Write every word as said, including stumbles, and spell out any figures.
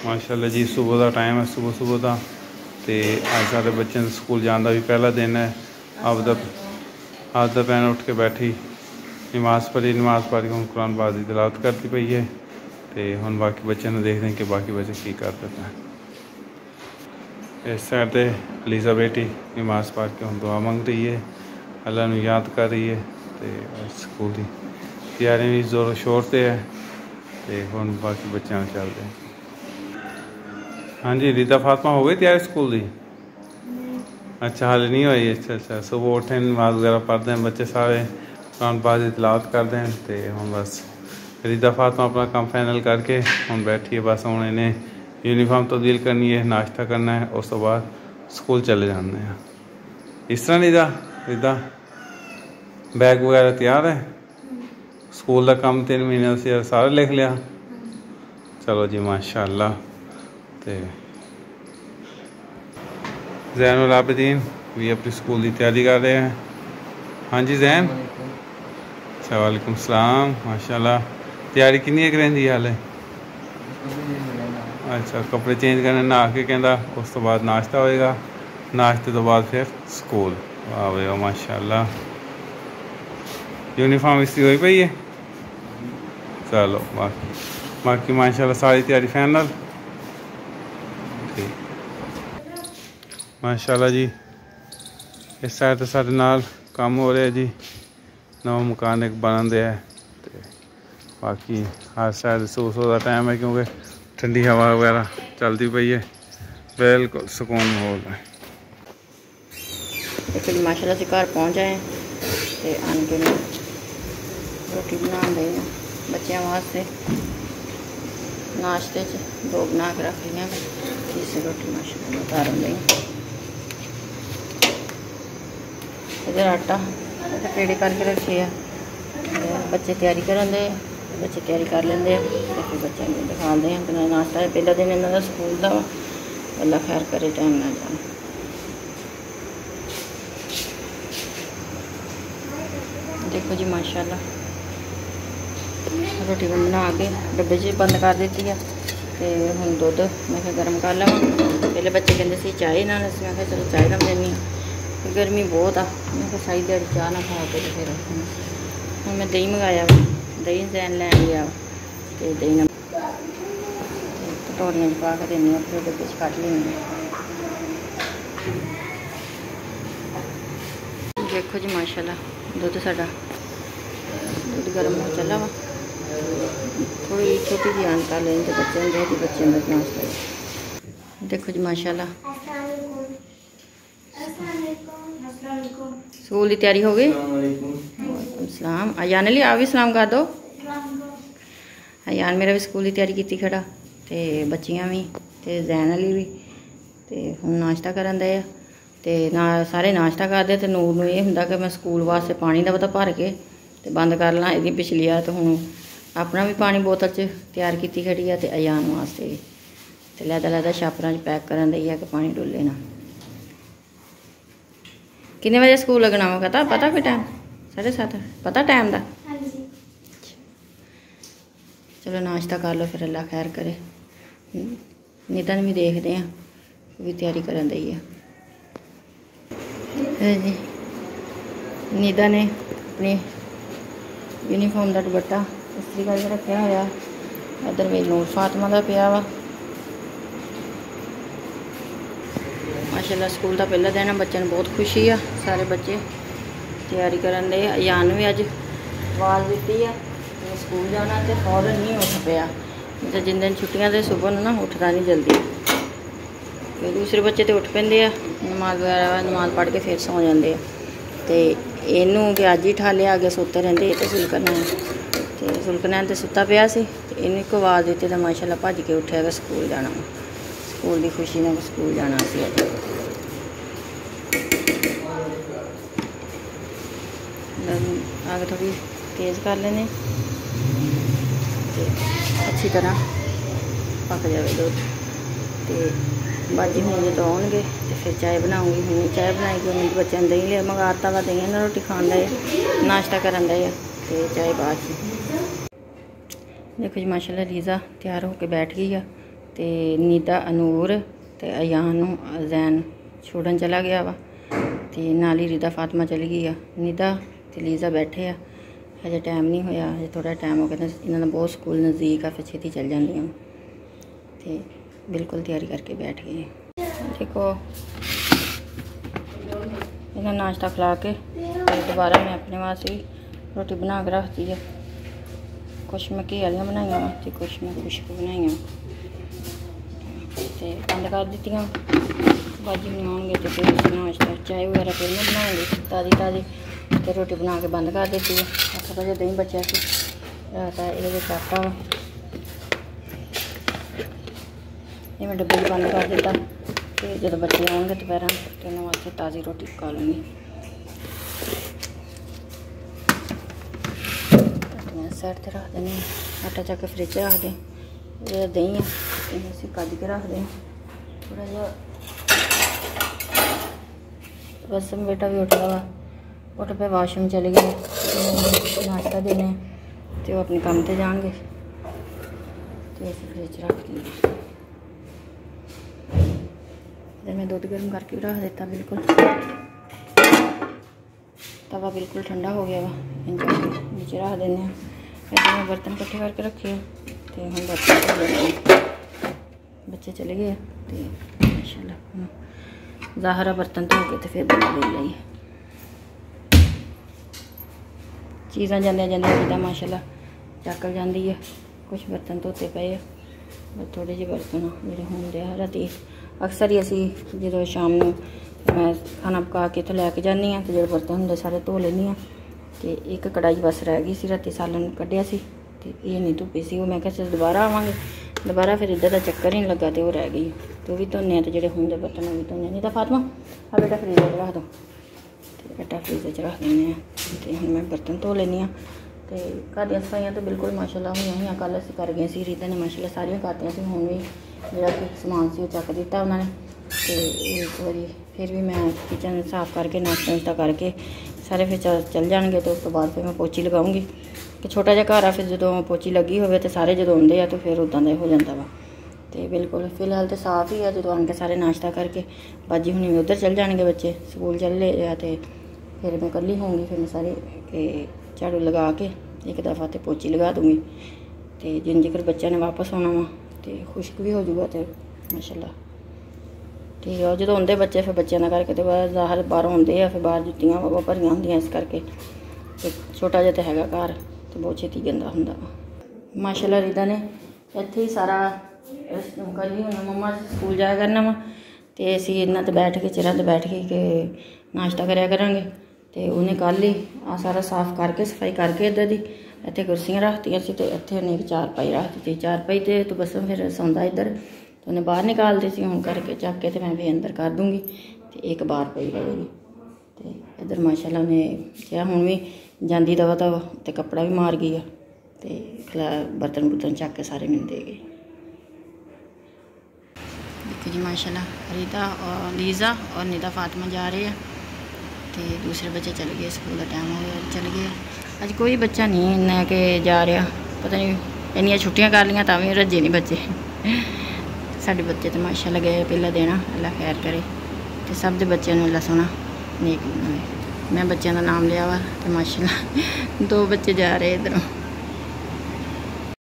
माशाल्लाह जी सुबह का टाइम है, सुबह सुबह का। तो अज सारे बच्चों के स्कूल जाने का भी पहला दिन है। अब द अब द भैन उठ के बैठी, नमाज़ पढ़ी, नमाज़ पढ़ के हम कुरान पाक की तिलावत करती पई है। तो हम बाकी बच्चों ने देखते हैं कि बाकी बच्चे की करते हैं। इस साइड पर लीजा बेटी नमाज़ पढ़ के हम दुआ मंग रही है, अल्लाह नू याद कर रही है। तो स्कूल की तैयारी भी जोर शोर से है। तो हम बाकी बच्चों चलते हैं। हाँ जी रीता फातिमा हो गई तैयारी स्कूल की? अच्छा हाले नहीं हुई। अच्छा अच्छा सुबह उठे नमाज वगैरह पढ़ते हैं बच्चे सारे, कुरान पाक की तिलावत करते हैं। तो हम बस रीता फातिमा अपना काम फाइनल करके हम बैठिए, बस हम इन्हें यूनीफॉर्म तब्दील करनी है, नाश्ता करना है, उस तो बाद स्कूल चले जाने हैं। इस तरह रीता रीता बैग वगैरह तैयार है? स्कूल का काम तीन महीने से सारा लिख लिया? चलो जी माशाअल्लाह। तो ज़ैनुल आबिदीन भी अपनी स्कूल की तैयारी कर रहे हैं। हाँ जी जैन, अच्छा वालेकुम सलाम। माशाल्लाह तैयारी कितनी करेंदी हाले? अच्छा कपड़े चेंज करने, नहा के कहता, उस तो बाद नाश्ता होएगा, नाश्ते तो बाद फिर स्कूल। वाह भाई वाह माशाल्लाह। यूनीफॉर्म इसकी हुई पई है? चलो बाकी बाकी माशाल्लाह सारी तैयारी फाइनल। ठीक माशाल्लाह जी। इस साइड तो साढ़े नाल काम हो रहा है जी, नवा मकान एक बन रहा है। तो बाकी हर साइड सौ सौ का टाइम है क्योंकि ठंडी हवा वगैरह चलती पई है, बिल्कुल सुकून माहौल है। देखो माशाल्लाह से घर पहुँच जाए तो आन के रोटी बना रहे हैं बच्चों वास्ते। नाश्ते च दो बना के रख लिया, तीसरी रोटी माशाल्लाह उतार रही। इधर आटा पेड़े करके रखे है, बच्चे तैयारी करन दे, बच्चे तैयारी कर लेंगे। फिर बच्चों को दिखाते हैं अपना नाश्ता है। पहला दिन इन्हों का स्कूल का वा, अल्लाह खैर करे टाइम ना जाए। देखो जी माशाल्लाह रोटी बना के डब्बे च बंद कर दी है। तो हम दुध मैं क्या गर्म कर लवा। पहले बच्चे कहते सी चाय ना, मैं क्या चलो चाय रख देनी। गर्मी बहुत आ, मैं क्या सारी दिहाड़ी चाह ना खा के फिर हम मैं दही मंगाया वा, दही जैन लैन लिया तो दही कटोरियां पा के देनी, फिर डब्बे च कट लेनी। देखो जी माशाल्लाह दुध साडा दुध गर्म हो चला वा। थोड़ी छोटी जी आन कर लें तो बच्चे बहुत बच्चे नाश्ता। देखो जी माशाल्लाह स्कूल की तैयारी हो गई। वालेकुम सलाम। अयान अली आप भी सलाम कर दो। अयान मेरा भी स्कूल की तैयारी की खड़ा, तो बच्चियां भी तो जैन अली भी। तो हम नाश्ता करन दे ते ना सारे नाश्ता करते। तो नूर नूं ये हुंदा कि मैं स्कूल वास्ते पानी का पता भर के तो बंद कर ला इसकी पिछली आ। तो हुण अपना भी पानी बोतल च तैयार की खड़ी है, तो अयान वास्ते भी तो लैदा लैदा छापरां च पैक करन दई है कि पानी डुले ना। कितने बजे स्कूल लगना वा पता पता कोई टाइम? साढ़े सत्त पता टाइम का? चलो नाश्ता कर लो फिर अल्लाह खैर करे। नितन भी देखते हैं, वो भी तैयारी करन दई है जी। निदा ने अपनी यूनीफॉर्म का दुपट्टा इस्त्री करके रखा होया। इधर मेरी नूर फातिमा का पिया वा। माशाल्लाह स्कूल का पहला दिन है, बच्चों बहुत खुशी है। सारे बच्चे तैयारी करन दे। अयान भी अज आवाज़ दी है स्कूल जाना, तो फौरन नहीं उठ पाया। तो जिन दिन छुट्टियां तो सुबह ना उठता नहीं जल्दी। तो दूसरे बच्चे तो उठ पेंदे आ, नमाज वगैरह नमाज पढ़ के फिर सौ जाते हैं। तो इनू कि अज ही ठा लिया, अगे सुते रहते तो सुलकना तो सुलकना तो सुता पिया सी। इन्हें एक आवाज़ दी तो माशाल्लाह भज के उठा कि स्कूल जाना, स्कूल की खुशी ने स्कूल जाना सी। आगे थोड़ी तेज़ कर लेने अच्छी तरह पक जाए दूध। तो बाजी होंगे तो आउणगे तो फिर चाय बनाऊँगी। हमने चाय बनाई कि उन्हें बच्चों ने दही लिया मंगाता वा, दही ना रोटी खान है, नाश्ता करन है तो चाय बाद। देखो जी माशाल्लाह लीज़ा तैयार होकर बैठ गई है। ਤੇ ਨੀਦਾ ਅਨੂਰ ਤੇ ਅਯਾਨ ਨੂੰ ਜ਼ੈਨ ਛੋੜਨ ਚਲਾ ਗਿਆ ਵਾ ਤੇ ਨਾਲ ਹੀ ਰੀਦਾ ਫਾਤਮਾ ਚਲੀ ਗਈ ਆ। ਨੀਦਾ ਤੇ ਲੀਜ਼ਾ ਬੈਠੇ ਆ, ਹਜੇ ਟਾਈਮ ਨਹੀਂ ਹੋਇਆ, ਹਜੇ ਥੋੜਾ ਟਾਈਮ ਹੋ ਗਿਆ। ਇਹਨਾਂ ਦਾ ਬਹੁਤ ਸਕੂਲ ਨਜ਼ਦੀਕ ਆ, ਫਿਰ ਛੇਤੀ ਚੱਲ ਜਾਂਦੀਆਂ ਤੇ ਬਿਲकुल ਤਿਆਰੀ ਕਰਕੇ ਬੈਠ ਗਏ। देखो इन्हें नाश्ता खिला के दोबारा मैं अपने वास्ते रोटी बना के रखती है। कुछ मैं घी वाली बनाई तो कुछ मैं खुश्क बनाई तो बंद कर दी। बाजी नहीं आएंगे तो फिर नाश्ता चाय वगैरह फिर मैं बनाऊँगी ताज़ी ताज़ी तो रोटी बना के बंद कर देती है। अठ बजे दही बचा सी रात ये आटा ये मैं डब्बे बंद कर दिता तो जो बच्चे आएंगे दोपहर तो उन्होंने वास्ते ताज़ी रोटी पका लूँगी। साइड से रख दें, आटा चक के फ्रिज रख दें। जो दही है इसे कज के रख दें थोड़ा जहा। बस बेटा भी उठ रहा उठ पे वाशरूम चले गए, नाश्ता देने तो वो अपने काम से जाएंगे तो इसे फ्रिज रख देंगे। मैं दूध गर्म करके रख देता, बिल्कुल तवा बिल्कुल ठंडा हो गया वा। नीचे रख देने इधर मैं बर्तन इकट्ठे करके रखे तो हम बर्तन धो लेने। बच्चे चले गए तो माशाल्लाह ज़ाहरा बर्तन धो के तो फिर बना ले ली चीज़ा जाने जाने जिदा माशाल्लाह चक जाती है। कुछ बर्तन धोते पे थोड़े ਜਿਹੇ बर्तन ਜਿਹੜੇ ਹੁੰਦੇ ਆ ਰਾਤੀ अक्सर ही असी जो शाम ਨੂੰ मैं खाना पका के तो लैके जानी हाँ तो जो बर्तन होंगे सारे धो लेनी हाँ। तो एक कढ़ाई बस रह गई सी राती सालन कढ़िया सी तो ये नहीं धुपी सी वो मैं क्या दोबारा आवांगे दोबारा फिर इधर का चक्कर ही नहीं लगा तो वो रह गई तो वो भी धोने तो जो होंगे बर्तन वो भी धोने। नहीं तो फातमा आ बेटा फ्रीजर च रख दो तो बेटा फ्रीजर च रख देने तो हम मैं बर्तन धो लेनी हाँ। तो घर दी सफाइयाँ तो बिल्कुल माशाल्लाह हुई हुई कल असीं कर गए सी। रीता ने माशाल्लाह सारियां करतियां सी, हुण भी जिहड़ा कि समान सी चक दिता उन्होंने। तो एक बारी फिर भी मैं किचन साफ करके नाश्ता नुश्ता करके सारे फिर चल चल जाएंगे तो उस तो बाद फिर मैं पोची लगाऊंगी कि छोटा जिहा घर आ फिर जो पोची लगी होवे तो सारे जो आउंदे आ तो फिर उदां दा हो जाता वा। तो बिल्कुल फिलहाल तो साफ ही है। जो आन के सारे नाश्ता करके बाजी हुणी भी उधर चल जाएंगे, बच्चे स्कूल चले आ तो फिर मैं कल्ली होंगी। फिर मैं सारे झाड़ू लगा के एक दफ़ा तो पोची लगा दूँगी तो जिन जिकर बच्चा ने वापस आना वा तो खुश्क भी हो जाऊगा तो माशाल्लाह ठीक है। जो आते बच्चे फिर बच्चों का करके तो ज़ाहिर बाहरों आते हैं फिर बाहर जुत्तियाँ वावा भरिया होंदियां इस करके तो छोटा जिहा तो हैगा घर तो बहुत छेती गंदा हुंदा माशाल्लाह। रीदा ने इत्थे ही सारा कर ली हुण मम्मा स्कूल जाया करना वा तो असीं इन्हां ते बैठ के चिरां ते बैठ के नाश्ता करया करांगे। तो उन्हें कल ही आ सारा साफ करके सफाई करके इधर दी इत्थे कुर्सियां रखतियां सी तो इत्थे उन्हें एक चारपाई रख दी। चारपाई तो तो बस फिर सौंदा इधर तो उन्हें बाहर निकाल दी सी। हुण करके चक के तो मैं भी अंदर कर दूँगी तो एक बाहर पई रहेगी। तो इधर माशाल्लाह उन्हें क्या हुण भी जांदी दवा दवा तो कपड़ा भी मार गई है तो खला बर्तन बुर्तन चक के सारे मैंने दे गई। देखो जी माशाल्लाह रीदा और लीज़ा और निदा फातिमा जा रहे हैं तो दूसरे बच्चे चले गए, स्कूल का टाइम हो गया चले गए। अज कोई बच्चा नहीं इन्ना के जा रहा, पता नहीं इन्नियां छुट्टियां कर लियां तां भी रज्जे नहीं बच्चे। साडे बच्चे तो माशाल्लाह गए पहला दिन, अल्लाह खैर करे तो सब दे बच्चों अल्लाह सोना नेक बनावे। मैं बच्चों का नाम लिया वा तो माशाल्लाह दो बच्चे जा रहे इधरों।